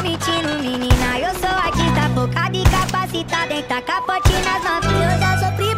mentindo, menina. Eu sou artista focada e capacitada em tacar pote nas novinhas. Eu já sofri